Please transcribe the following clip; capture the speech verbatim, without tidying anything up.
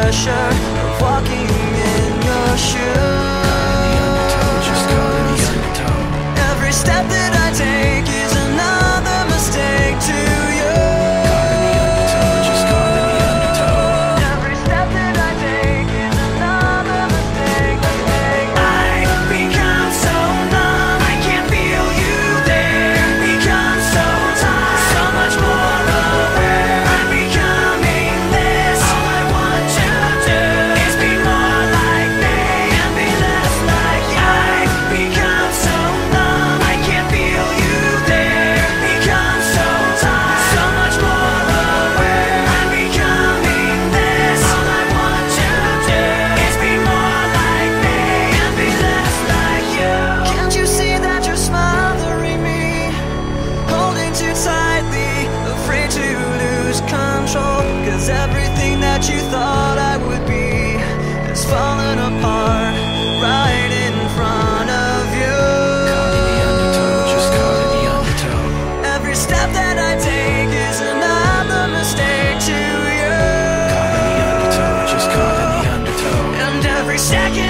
pressure of walking in your shoes. Just caught in the undertow. Every step that I take is another mistake to you. Caught in the undertow, just caught in the undertow. Every step that I take is another mistake to make. I've become so numb, I can't feel you there. Become so tired, so much more aware. I'm becoming this. All I want to do is be more like me and be less like you. I've become so numb, I can't feel you there. Become so tired, so much more aware. I'm becoming this. All I want to do is be more like me and be less like you. Can't you see that you're smothering me, holding too tightly, afraid to lose control? Cause everything that you thought I would be is falling apart right in front of you. Caught in the undertow, just caught in the undertow. Every step that I take is another mistake to you. Caught in the undertow, just caught in the undertow. And every second